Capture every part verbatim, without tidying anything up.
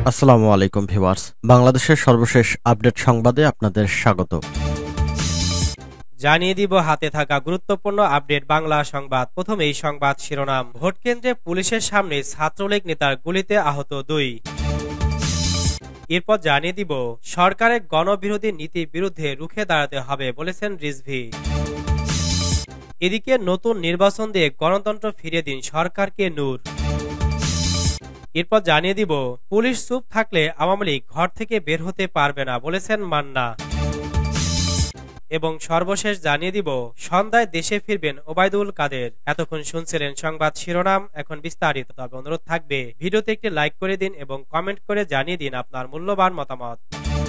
আসসালামু আলাইকুম ভিউয়ার্স, বাংলাদেশের সর্বশেষ আপডেট সংবাদে আপনাদের স্বাগত। জানিয়ে দিব হাতে থাকা গুরুত্বপূর্ণ আপডেট বাংলা সংবাদ। প্রথমেই সংবাদ শিরোনাম। ভোট কেন্দ্রে পুলিশের সামনে ছাত্রলীগ নেতার গুলিতে আহত দুই। এরপর জানিয়ে দিব সরকারের গণবিরোধী নীতির বিরুদ্ধে রুখে দাঁড়াতে হবে বলেছেন রিজভী। এদিকে নতুন নির্বাচন দিয়ে গণতন্ত্র ফিরিয়ে দিন সরকারকে নূর। এরপর জানিয়ে দিব পুলিশ চুপ থাকলে আওয়ামী লীগ ঘর থেকে বের হতে পারবে না বলেছেন মান্না। এবং সর্বশেষ জানিয়ে দিব সন্ধ্যায় দেশে ফিরবেন ওবায়দুল কাদের। এতক্ষণ শুনছিলেন সংবাদ শিরোনাম, এখন বিস্তারিত। তবে অনুরোধ থাকবে ভিডিওতে একটি লাইক করে দিন এবং কমেন্ট করে জানিয়ে দিন আপনার মূল্যবান মতামত।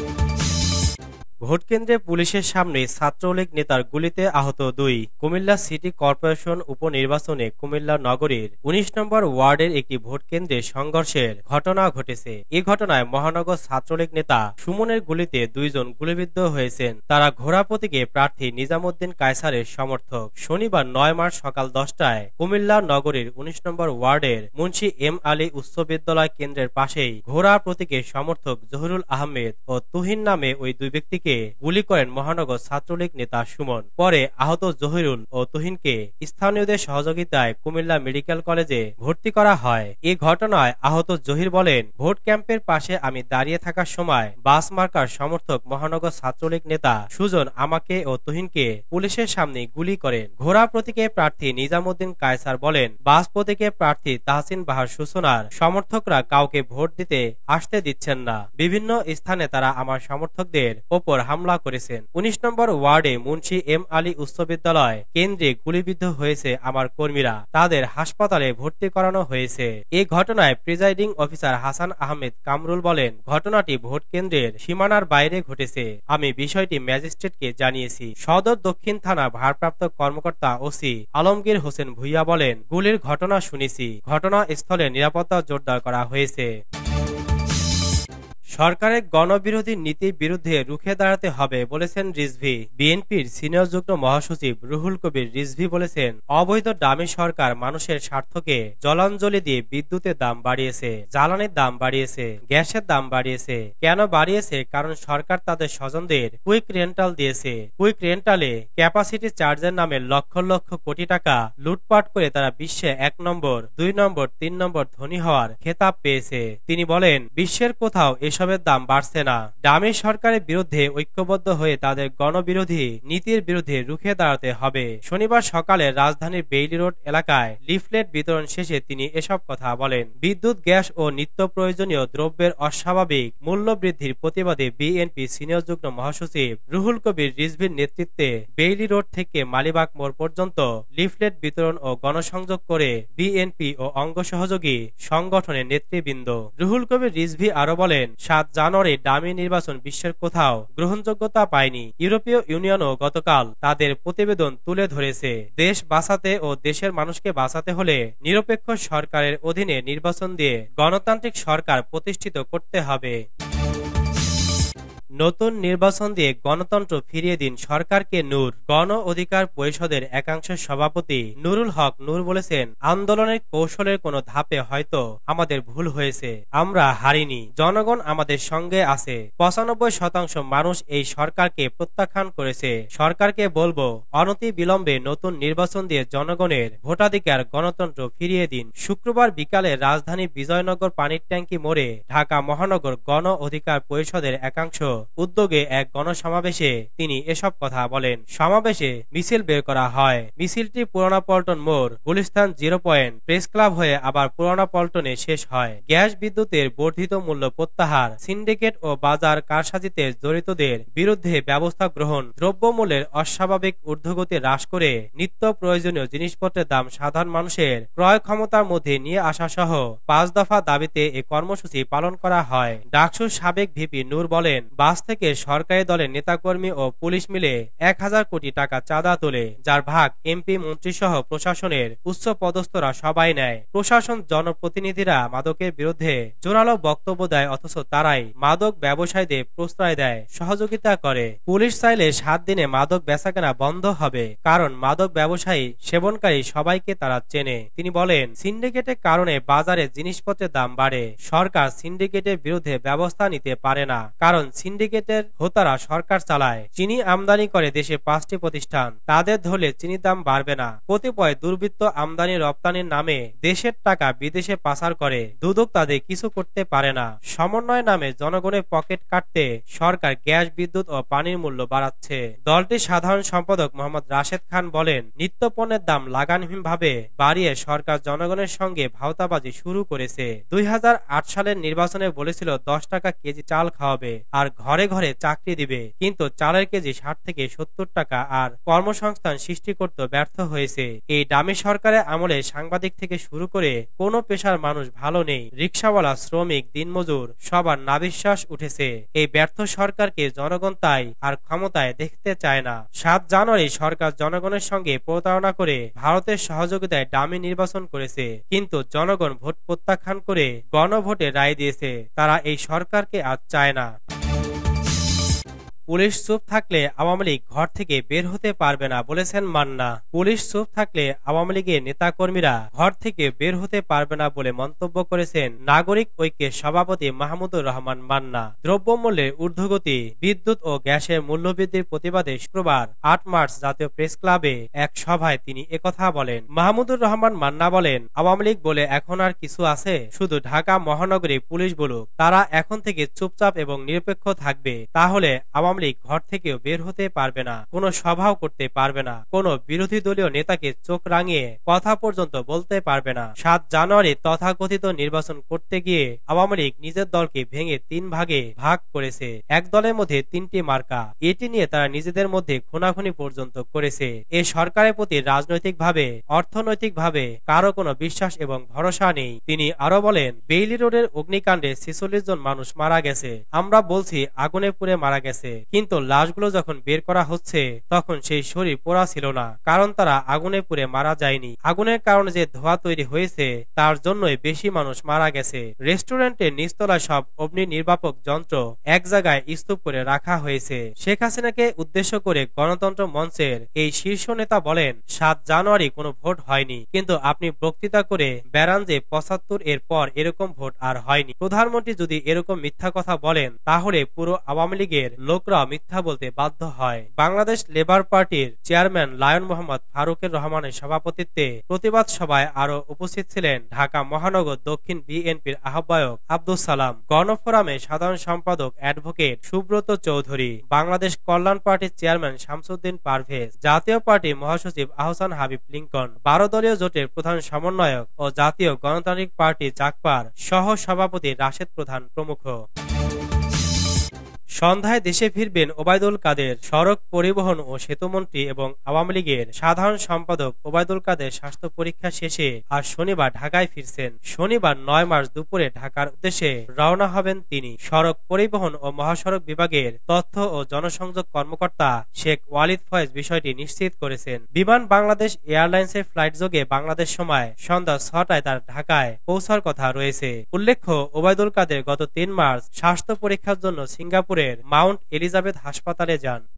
ভোট কেন্দ্রে পুলিশের সামনে ছাত্রলীগ নেতার গুলিতে আহত দুই। কুমিল্লা সিটি কর্পোরেশন উপনির্বাচনে কুমিল্লা নগরীর উনিশ নম্বর ওয়ার্ডের একটি ভোট কেন্দ্রে সংঘর্ষের ঘটনা ঘটেছে। এই ঘটনায় মহানগর ছাত্রলীগ নেতা সুমনের গুলিতে দুইজন গুলিবিদ্ধ হয়েছেন। তারা ঘোড়া প্রতীকে প্রার্থী নিজামুদ্দিন কায়সারের সমর্থক। শনিবার নয় মার্চ সকাল দশটায় কুমিল্লা নগরীর উনিশ নম্বর ওয়ার্ডের মুন্সি এম আলী উচ্চ বিদ্যালয় কেন্দ্রের পাশেই ঘোড়া প্রতীকের সমর্থক জহিরুল আহমেদ ও তুহিন নামে ওই দুই ব্যক্তিকে গুলি করেন মহানগর ছাত্রলীগ নেতা সুমন। পরে আহত জহিরুল ও তুহিনকে স্থানীয়দের সহযোগিতায় কুমিল্লা মেডিকেল কলেজে ভর্তি করা হয়। এই ঘটনায় আহত জহির বলেন, ভোট ক্যাম্পের পাশে আমি দাঁড়িয়ে থাকার সময় বাস মার্কার সমর্থক মহানগর ছাত্রলীগ নেতা সুজন আমাকে ও তুহিনকে পুলিশের সামনে গুলি করেন। ঘোড়া প্রতীকে প্রার্থী নিজামুদ্দিন কায়সার বলেন, বাস প্রতীকে প্রার্থী তাহসিন বাহার সূচনার সমর্থকরা কাউকে ভোট দিতে আসতে দিচ্ছেন না। বিভিন্ন স্থানে তারা আমার সমর্থকদের ওপর হামলা করেছেন। উনিশ নম্বর ওয়ার্ডে মুন্সি এম আলী উচ্চ বিদ্যালয় কেন্দ্রে গুলিবিদ্ধ হয়েছে আমার কর্মীরা। তাদের হাসপাতালে ভর্তি করানো হয়েছে। এই ঘটনায় প্রিজাইডিং অফিসার হাসান আহমেদ কামরুল বলেন, ঘটনাটি ভোট কেন্দ্রের সীমানার বাইরে ঘটেছে। আমি বিষয়টি ম্যাজিস্ট্রেটকে জানিয়েছি। সদর দক্ষিণ থানা ভারপ্রাপ্ত কর্মকর্তা ওসি আলমগীর হোসেন ভুইয়া বলেন, গুলির ঘটনা শুনেছি। ঘটনাস্থলে নিরাপত্তা জোরদার করা হয়েছে। সরকারের গণবিরোধী নীতির বিরুদ্ধে রুখে দাঁড়াতে হবে বলেছেন রিজভী। বিএনপির সিনিয়র যুগ্ম মহাসচিব রুহুল কবির রিজভী বলেছেন, অবৈধ ডামি সরকার মানুষের স্বার্থকে জলাঞ্জলি দিয়ে বিদ্যুতের দাম বাড়িয়েছে, জ্বালানির দাম বাড়িয়েছে, গ্যাসের দাম বাড়িয়েছে। কেন বাড়িয়েছে? কারণ সরকার তাদের স্বজনদের কুইক রেন্টাল দিয়েছে। কুইক রেন্টালে ক্যাপাসিটি চার্জের নামে লক্ষ লক্ষ কোটি টাকা লুটপাট করে তারা বিশ্বে এক নম্বর, দুই নম্বর, তিন নম্বর ধনী হওয়ার খেতাব পেয়েছে। তিনি বলেন, বিশ্বের কোথাও এসব দাম বাড়ছে না। ডামি সরকারের বিরুদ্ধে ঐক্যবদ্ধ হয়ে তাদের গণবিরোধী নীতির বিরুদ্ধে রুখে দাঁড়াতে হবে। শনিবার সকালে রাজধানীর বেইলি রোড এলাকায় লিফলেট বিতরণ শেষে তিনি এসব কথা বলেন। বিদ্যুৎ, গ্যাস ও নিত্য প্রয়োজনীয় দ্রব্যের অস্বাভাবিক মূল্য বৃদ্ধির প্রতিবাদে বিএনপি সিনিয়র যুগ্ম মহাসচিব রুহুল কবির রিজভীর নেতৃত্বে বেইলি রোড থেকে মালিবাগ মোড় পর্যন্ত লিফলেট বিতরণ ও গণসংযোগ করে বিএনপি ও অঙ্গ সহযোগী সংগঠনের নেতৃবৃন্দ। রুহুল কবির রিজভী আরো বলেন, সাত জানুয়ারি ডামি নির্বাচন বিশ্বের কোথাও গ্রহণযোগ্যতা পায়নি। ইউরোপীয় ইউনিয়নও গতকাল তাদের প্রতিবেদন তুলে ধরেছে। দেশ বাঁচাতে ও দেশের মানুষকে বাঁচাতে হলে নিরপেক্ষ সরকারের অধীনে নির্বাচন দিয়ে গণতান্ত্রিক সরকার প্রতিষ্ঠিত করতে হবে। নতুন নির্বাচন দিয়ে গণতন্ত্র ফিরিয়ে দিন সরকারকে নূর। গণ অধিকার পরিষদের একাংশ সভাপতি নুরুল হক নূর বলেছেন, আন্দোলনের কৌশলের কোনো ধাপে হয়তো আমাদের ভুল হয়েছে। আমরা হারিনি, জনগণ আমাদের সঙ্গে আছে। পঁচানব্বই শতাংশ মানুষ এই সরকারকে প্রত্যাখ্যান করেছে। সরকারকে বলবো, অনতি বিলম্বে নতুন নির্বাচন দিয়ে জনগণের ভোটাধিকার গণতন্ত্র ফিরিয়ে দিন। শুক্রবার বিকালে রাজধানী বিজয়নগর পানির ট্যাঙ্কি মোড়ে ঢাকা মহানগর গণ অধিকার পরিষদের একাংশ উদ্যোগে এক গণসমাবেশে তিনি এসব কথা বলেন। সমাবেশে মিছিল বের করা হয়। মিছিলটি পুরানা পল্টন মোড়, Gulistan zero point, press club হয়ে আবার পুরানা পল্টনে শেষ হয়। গ্যাস বিদ্যুতের বর্ধিত মূল্য প্রত্যাহার, সিন্ডিকেট ও বাজার কারসাজিতে জড়িতদের বিরুদ্ধে ব্যবস্থা গ্রহণ, দ্রব্যমূল্যের অস্বাভাবিক ঊর্ধ্বগতি হ্রাস করে নিত্য প্রয়োজনীয় জিনিসপত্রের দাম সাধারণ মানুষের ক্রয় ক্ষমতার মধ্যে নিয়ে আসা সহ পাঁচ দফা দাবিতে এ কর্মসূচি পালন করা হয়। ডাকসুর সাবেক ভিপি নূর বলেন, বাস থেকে সরকারি দলের নেতাকর্মী ও পুলিশ মিলে এক হাজার কোটি টাকা চাঁদা তোলে, যার ভাগ এমপি মন্ত্রীসহ প্রশাসনের উচ্চ পদস্থরা সবাই নেয়। প্রশাসন জনপ্রতিনিধিরা মাদকের বিরুদ্ধে জোরালো বক্তব্য দেয়, অথচ তারাই মাদক ব্যবসায়ীদের প্রশ্রয় দেয়, সহযোগিতা করে। পুলিশ চাইলে সাত দিনে মাদক বেচাকেনা বন্ধ হবে, কারণ মাদক ব্যবসায়ী সেবনকারী সবাইকে তারা চেনে। তিনি বলেন, সিন্ডিকেটের কারণে বাজারে জিনিসপত্রের দাম বাড়ে। সরকার সিন্ডিকেটের বিরুদ্ধে ব্যবস্থা নিতে পারে না, কারণ সিন্ডিকেটের হোতারা সরকার চালায়। চিনি আমদানি করে দেশে পাঁচটি প্রতিষ্ঠান, তাদের ধরলে চিনির দাম বাড়বে না। কতিপয় দুর্বৃত্ত আমদানি রপ্তানির নামে দেশের টাকা বিদেশে পাচার করে, দুদক তাদের কিছু করতে পারে না। সমন্বয় নামে জনগণের পকেট কাটতে সরকার গ্যাস, বিদ্যুৎ ও পানির মূল্য বাড়াচ্ছে। দলটির সাধারণ সম্পাদক মোহাম্মদ রাশেদ খান বলেন, নিত্যপণ্যের দাম লাগামহীনভাবে বাড়িয়ে সরকার জনগণের সঙ্গে ভাওতাবাজি শুরু করেছে। দুই হাজার আট সালের নির্বাচনে বলেছিল দশ টাকা কেজি চাল খাওয়াবে আর ঘরে ঘরে চাকরি দিবে, কিন্তু চালের কেজি ষাট থেকে সত্তর টাকা আর কর্মসংস্থান সৃষ্টি করতে ব্যর্থ হয়েছে। এই দামি সরকারের আমলে সাংবাদিক থেকে শুরু করে কোনো পেশার মানুষ ভালো নেই। রিকশাওয়ালা, শ্রমিক, দিনমজুর সবার নাভিশ্বাস উঠেছে। এই ব্যর্থ সরকারকে জনগণ তাই আর ক্ষমতায় দেখতে চায় না। সাত জানুয়ারি সরকার জনগণের সঙ্গে প্রতারণা করে ভারতের সহযোগিতায় ডামি নির্বাচন করেছে, কিন্তু জনগণ ভোট প্রত্যাখ্যান করে গণভোটে রায় দিয়েছে। তারা এই সরকারকে আর চায় না। পুলিশ চুপ থাকলে আওয়ামী লীগ ঘর থেকে বের হতে পারবে না, বলেছেন মান্না। পুলিশ চুপ থাকলে আওয়ামী লীগের নেতাকর্মীরা ঘর থেকে বের হতে পারবে না বলে মন্তব্য করেছেন নাগরিক ঐক্যের সভাপতি মাহমুদুর রহমান মান্না। দ্রব্যমূল্যের ঊর্ধ্বগতি, বিদ্যুৎ ও গ্যাসের মূল্যবৃদ্ধির প্রতিবাদে শুক্রবার আট মার্চ জাতীয় প্রেস ক্লাবে এক সভায় তিনি একথা বলেন। মাহমুদুর রহমান মান্না বলেন, আওয়ামী লীগ বলে এখন আর কিছু আছে? শুধু ঢাকা মহানগরী পুলিশ বলুক, তারা এখন থেকে চুপচাপ এবং নিরপেক্ষ থাকবে। তাহলে আওয়ামী লীগ ঘর থেকেও বের হতে পারবে না, কোনো সভাও করতে পারবে না, কোনো বিরোধী দলীয় নেতাকে চোখ রাঙিয়ে কথা পর্যন্ত বলতে পারবে না। সাত জানুয়ারি তথাকথিত নির্বাচন করতে গিয়ে আওয়ামী লীগ নিজের দলকে ভেঙে তিন ভাগে ভাগ করেছে। এক দলের মধ্যে তিনটি মার্কা, এটি নিয়ে তারা নিজেদের মধ্যে খুনাখুনি পর্যন্ত করেছে। এ সরকারের প্রতি রাজনৈতিকভাবে, অর্থনৈতিকভাবে কারো কোনো বিশ্বাস এবং ভরসা নেই। তিনি আরো বলেন, বেইলি রোডের অগ্নিকাণ্ডে ছেচল্লিশ জন মানুষ মারা গেছে। আমরা বলছি আগুনে পুড়ে মারা গেছে, কিন্তু লাশগুলো যখন বের করা হচ্ছে তখন সেই শরীর পোড়া ছিল না, কারণ তারা আগুনে পুড়ে মারা যায়নি। আগুনের কারণে যে ধোঁয়া তৈরি হয়েছে তার জন্যই বেশি মানুষ মারা গেছে। রেস্টুরেন্টের নিচতলায় সব অগ্নি নির্বাপক যন্ত্র এক জায়গায় স্তূপ করে রাখা হয়েছে। শেখ হাসিনাকে উদ্দেশ্য করে গণতন্ত্র মঞ্চের এই শীর্ষ নেতা বলেন, সাত জানুয়ারি কোনো ভোট হয়নি, কিন্তু আপনি বক্তৃতা করে বেড়ান যে পঁচাত্তর এর পর এরকম ভোট আর হয়নি। প্রধানমন্ত্রী যদি এরকম মিথ্যা কথা বলেন তাহলে পুরো আওয়ামী লীগের লোকরা মিথ্যা বলতে বাধ্য হয়। বাংলাদেশ লেবার পার্টির চেয়ারম্যান লায়ন মোহাম্মদ ফারুকের রহমানের সভাপতিত্বে প্রতিবাদ সভায় আরো উপস্থিত ছিলেন ঢাকা মহানগর দক্ষিণ বিএনপির আহ্বায়ক আব্দুল সালাম, গণফোরামে সাধারণ সম্পাদক অ্যাডভোকেট সুব্রত চৌধুরী, বাংলাদেশ কল্যাণ পার্টির চেয়ারম্যান শামসুদ্দিন পারভেজ, জাতীয় পার্টি মহাসচিব আহসান হাবিব লিঙ্কন, বারো দলীয় জোটের প্রধান সমন্বয়ক ও জাতীয় গণতান্ত্রিক পার্টি জাকপার সহ সভাপতি রাশেদ প্রধান প্রমুখ। সন্ধ্যায় দেশে ফিরবেন ওবায়দুল কাদের। সড়ক পরিবহন ও সেতুমন্ত্রী এবং আওয়ামী লীগের সাধারণ সম্পাদক ওবায়দুল কাদের স্বাস্থ্য পরীক্ষা শেষে আজ শনিবার ঢাকায় ফিরছেন। শনিবার নয় মার্চ দুপুরে ঢাকার উদ্দেশ্যে রওনা হবেন তিনি। সড়ক পরিবহন ও মহাসড়ক বিভাগের তথ্য ও জনসংযোগ কর্মকর্তা শেখ ওয়ালিদ ফয়েজ বিষয়টি নিশ্চিত করেছেন। বিমান বাংলাদেশ এয়ারলাইন্সের ফ্লাইট যোগে বাংলাদেশ সময় সন্ধ্যা ছটায় তার ঢাকায় পৌঁছার কথা রয়েছে। উল্লেখ্য, ওবায়দুল কাদের গত তিন মার্চ স্বাস্থ্য পরীক্ষার জন্য সিঙ্গাপুরের মাউন্ট এলিজাবেথ হাসপাতালে যান।